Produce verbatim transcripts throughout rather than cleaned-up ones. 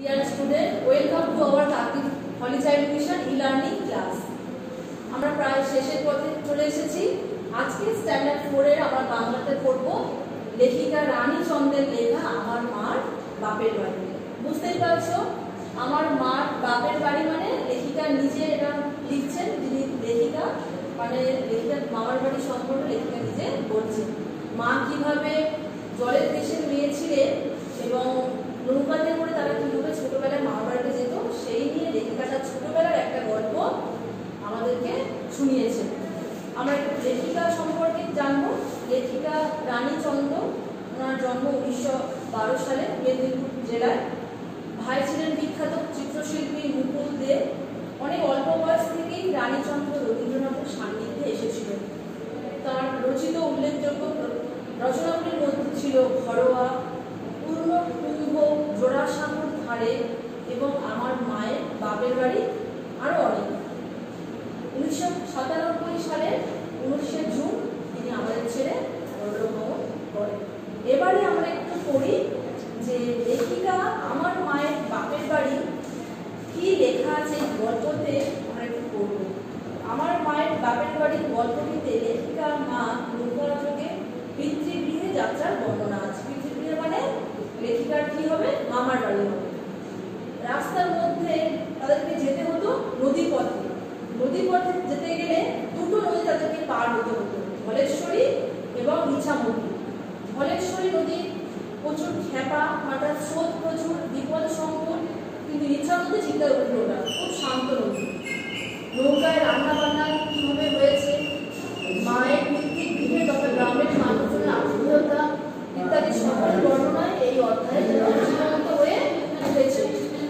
Dear student, welcome to our Kartik Holy Child Mission e-learning class. আমরা প্রায় শেষের পথে চলে এসেছি। আজকে স্ট্যান্ডার্ড ফোর এর আমরা বাংলাতে পড়ব লেখিকা রানী চন্দ্রের লেখা আমার মার বাপের বাড়ি। বুঝতেই পারছো, আমার মার বাপের বাড়ি মানে লেখিকা নিজে এটা লিখছেন, যিনি লেখিকা মানে লেখিকার মামার বাড়ি সম্পর্কে লেখিকা নিজে বলছেন। মা কিভাবে জলের দেশে মেয়ে ছিলেন এবং নৌকাতে করে তারা কিভাবে ছোটবেলায় মামার বাড়িতে যেত সেই নিয়ে লেখিকাটা ছোটবেলার একটা গল্প আমাদেরকে শুনিয়েছেন। আমরা লেখিকা সম্পর্কে জানবো। লেখিকা রানী চন্দ্র, ওনার জন্ম উনিশশো বারো সালে মেদিনীপুর জেলায়। ভাই ছিলেন বিখ্যাত চিত্রশিল্পী মুকুল দে। অনেক অল্প বয়স থেকেই রানীচন্দ্র রবীন্দ্রনাথের সান্নিধ্যে এসেছিলেন। তার রচিত উল্লেখযোগ্য রচনাগুলির মধ্যে ছিল ঘরোয়া, পূর্ণ কুম্ভ, জোড়াসাঁকোর ধারে এবং আমার মায়ের বাপের বাড়ি, আরো অনেক। উনিশশো সাতানব্বই সালের উনিশে জুন তিনি আমাদের ছেড়ে পরলোকগমন করেন। এবারে আমরা একটু পড়ি যে লেখিকা আমার মায়ের বাপের বাড়ি কি লেখা আছে এই গল্পতে, আমরা একটু পড়ব। আমার মায়ের বাপের বাড়ির গল্পটিতে লেখিকা মা নৌকাযোগে পিতৃগৃহে যাত্রার বর্ণনা আছে। পিতৃগৃহে মানে লেখিকার কি হবে, মামার বাড়ি হবে। রাস্তার মধ্যে তাদেরকে যেতে হতো নদী পথে। নদী পথে যেতে গেলে দুটো নদী তাদেরকে পার হতে হতো, ধলেশ্বরী এবং ইছামতি। ধলেশ্বরী নদী প্রচুর খেপা, মাটার স্রোত প্রচুর, বিপদ সংকুল, কিন্তু ইছামতি চিন্তার উল্টোটা, খুব শান্ত নদী। নৌকায় রান্না বান্না কিভাবে হয়েছে, মায়ের পিতৃগৃহে তথা গ্রামের মানুষজনের আত্মীয়তা ইত্যাদি সকল বর্ণনায় এই অধ্যায়ে জীবন্ত হয়ে উঠেছে।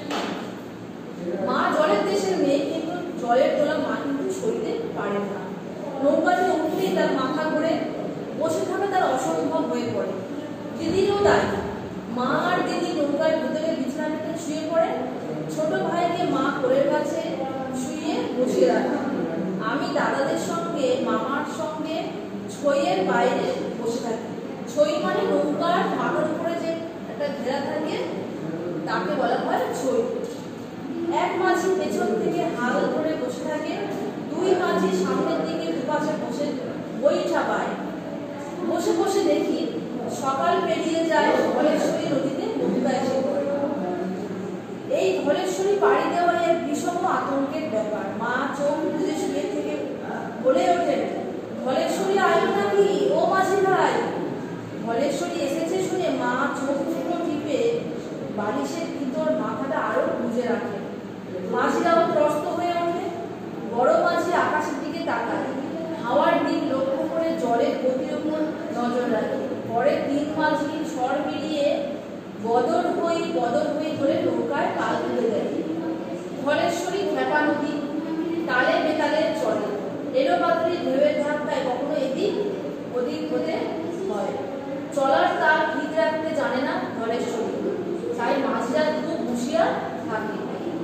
মা জলের দেশের মেয়ে, কিন্তু জলের তোলা মা কিন্তু সইতে পারে না। নৌকাতে উঠলেই তার মাথা ঘুরে, বসে থাকা তার অসম্ভব হয়ে পড়ে। দিদিরও তাই। মা আর দিদি নৌকার ভিতরে বিছানাতে শুয়ে পড়ে। ছোট ভাইকে মা কোলের কাছে শুয়ে বসিয়ে রাখে। আমি দাদাদের সঙ্গে মামার সঙ্গে ছইয়ের বাইরে বসে থাকি। ছই মানে নৌকার মাথার উপরে যে একটা ঘেরা থাকে তাকে বলা হয় ছই। এক মাঝি পেছন থেকে হাল ধরে বসে থাকে, দুই মাঝি সামনের দিকে দুপাশে বসে বৈঠা পায়। বসে বসে দেখি সকাল পেরিয়ে যায়, ধলেশ্বরী নদীতে নৌকা এসে পড়ে। এই ধলেশ্বরী পাড়ি দেওয়া এক বিষম আতঙ্কের ব্যাপার। মা চোখ বুজে শুয়ে থেকে বলে ওঠেন, ধলেশ্বরী আয়ো নাকি ও মাঝি ভাই। ধলেশ্বরী এসেছে শুনে মা চোখ দুটো টিপে বালিশের ভিতর মাথাটা আরো গুঁজে রাখে। মাঝিরাও ত্রস্ত হয়ে ওঠে। বড় মাঝি আকাশের দিকে তাকায়, হাওয়ার দিক লক্ষ্য করে জলের গতির উপর নজর রাখে। পরে তিন মাঝি স্বর মিলিয়ে বদর হই বদর হই করে নৌকায় পাল তুলে দেয়। ধলেশ্বরী খেপা নদী, তালে বেতালে চলে। এলোপাতাড়ি ঢেউয়ের ধাক্কায় কখনো এদিক ওদিক হতে হয়। চলার তাল ঠিক রাখতে জানে না ধলেশ্বরী, তাই মাঝিরা খুব হুঁশিয়ার থাকে।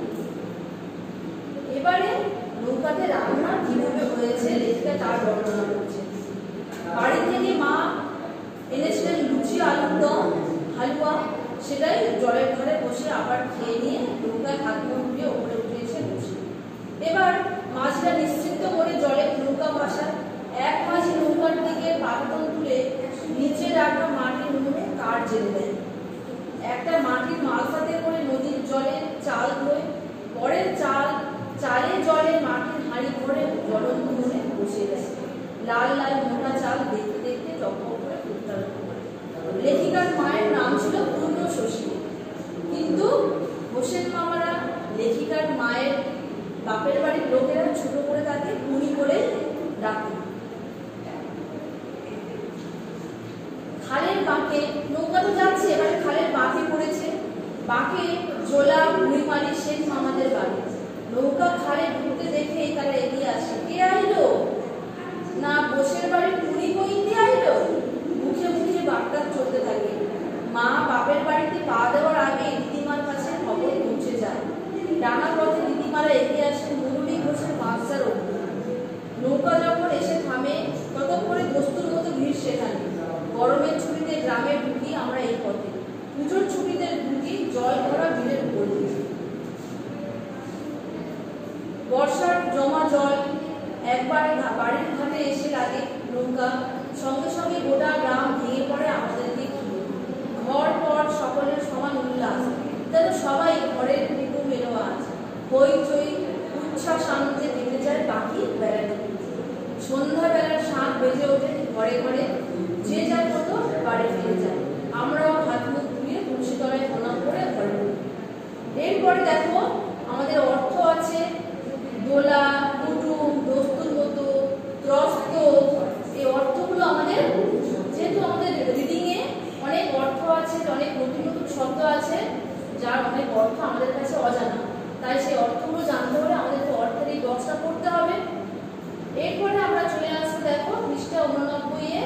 এবারে নৌকাতে রান্না কিভাবে হয়েছে লেখিকা তার বর্ণনা করছে। বাড়ি থেকে মা এনেছিলেন লুচি, আলুর দম, হালুয়া, সেটাই জলের ধারে বসে আবার খেয়ে নিয়ে নৌকায় হাত মুখ ধুয়ে ওপরে উঠেছে বসে। এবার মাঝিরা নিশ্চিন্ত করে জলে নৌকা ভাসায়। এক মাঝি নৌকার দিকে পাতন তুলে নিচে রাখা মাটির উনুনে কাঠ জেলে দেয়। একটা মাটির মালসাতে করে নদীর জলে চাল ধোয়। পরে চাল চালে জলে মাটির হাঁড়ি ভরে জ্বলন্ত উনুনে বসিয়ে দেয়। লাল লাল মোটা চাল দেখতে দেখতে টকবক করে উত্তারণ করে। লেখিকার মায়ের নাম ছিল পূর্ণ শশী, কিন্তু হোসেন মামারা লেখিকার মায়ের বাপের বাড়ির লোকেরা ছোট করে তাকে পুনি করে ডাকে। খালের বাঁকে নৌকা তো যাচ্ছে, এবারে খালের বাঁকে পড়েছে। বাঁকে জোলা বুড়িমারি শেখ মামাদের বাড়ি। নৌকা খালে ঢুকতে দেখে তারা এগিয়ে আসে। কে আইলো না, বসের বাড়ির পুরি কইতে আইলো। মুখে মুখে বার্তা চলতে থাকে। মা বাপের বাড়িতে পা দেওয়ার আগে দিদিমার কাছে খবর পৌঁছে যায়। ডানা পথে দিদিমারা এগিয়ে আসেন মুরুলি ঘোষের বাচ্চার ওপর। নৌকা যখন এসে থামে ততক্ষণে বস্তুর মতো ভিড় সেখানে। গরমের ছুটিতে গ্রামে ঢুকি আমরা এই পথে, পুজোর ছুটিতে ঢুকি জল ভরা ভিড়ের উপর। নৌকা, সঙ্গে সঙ্গে গোটা গ্রাম ভেঙে পড়ে আমাদেরকে ঘিরে। ঘর পর সকলের সমান উল্লাস, যেন সবাই ঘরের পিটু মেলো আজ। হইচই উচ্ছ্বাস আনন্দে কেটে যায় বাকি বেড়াতে। সন্ধ্যাবেলার শাঁখ বেজে ওঠে ঘরে ঘরে, যে যার মতো বাড়ি ফিরে যায়। আমরাও হাত মুখ ধুয়ে তুলসী তলায় প্রণাম করে ঘরে ঢুকি। এরপরে দেখো আমাদের অর্থ আছে দোলা, কুটুম, দস্তুর মতো, ত্রস্ত। এই অর্থগুলো আমাদের, যেহেতু আমাদের রিডিং এ অনেক অর্থ আছে, অনেক নতুন নতুন শব্দ আছে যার অনেক অর্থ আমাদের কাছে অজানা, তাই সেই অর্থগুলো জানতে হলে আমাদেরকে অর্থের এই বক্সটা পড়তে হবে। এরপরে আমরা চলে আসবো দেখো পৃষ্ঠা উননব্বই এ।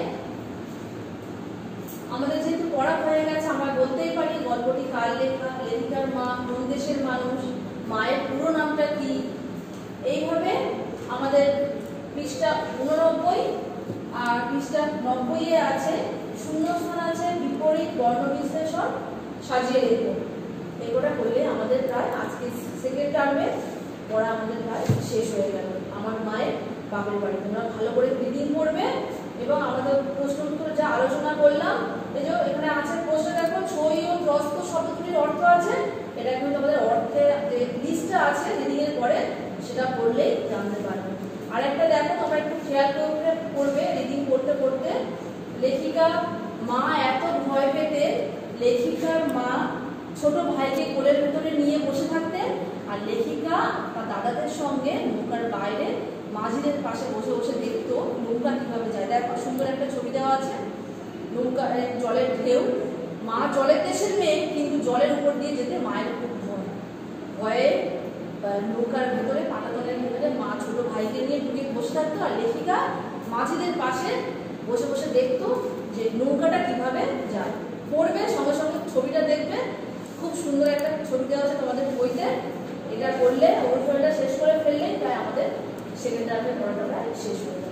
আমাদের যেহেতু পড়া হয়ে গেছে, আমরা বলতেই পারি গল্পটি কার লেখা, লেখিকার মা, কোন দেশের মানুষ, মায়ের পুরো নামটা কি। এইভাবে আমাদের পৃষ্ঠা উননব্বই আর পৃষ্ঠা নব্বই এ আছে শূন্যস্থান আছে, বিপরীত বর্ণ বিশ্লেষণ, সাজিয়ে লিখব। এগুলো করলে আমাদের প্রায় আজকে সেকেন্ড টার্মে পড়া আমাদের প্রায় শেষ হয়ে গেল। আমার মায়ের বাপের বাড়ি। তোমরা ভালো করে রিডিং করবে এবং আমাদের প্রশ্ন উত্তর যা আলোচনা করলাম, এই যে এখানে আছে প্রশ্ন দেখো ছই ও ত্রস্ত শব্দগুলির অর্থ আছে। এটা কিন্তু আমাদের অর্থের যে লিস্টটা আছে রিডিং এর পরে সেটা পড়লেই জানতে পারবে। আর একটা দেখো তোমরা একটু খেয়াল করে পড়বে রিডিং করতে করতে। লেখিকা মা এত ভয় পেতে লেখিকার মা ছোট ভাইকে কোলের ভেতরে নিয়ে বসে থাকতেন, আর লেখিকা তার দাদাদের সঙ্গে নৌকার বাইরে মাঝিদের পাশে বসে বসে দেখতো নৌকা কিভাবে যায়। দেখো সুন্দর একটা ছবি দেওয়া আছে, নৌকা জলের ঢেউ। মা জলের দেশের মেয়ে, কিন্তু জলের উপর দিয়ে যেতে মায়ের খুব ভয়। ভয়ে নৌকার ভেতরে পাটাতলের ভেতরে মা ছোট ভাইকে নিয়ে ঢুকে বসে থাকতো, আর লেখিকা মাঝিদের পাশে বসে বসে দেখতো যে নৌকাটা কিভাবে যায়। পড়বে সঙ্গে সঙ্গে ছবিটা দেখবে, খুব সুন্দর একটা ছবি দেওয়া আছে তোমাদের বইতে। এটা করলে অনুশীলনটা শেষ করে ফেললেই প্রায় আমাদের সেকেন্ড টার্মের পড়াটা প্রায় শেষ হয়ে যাবে।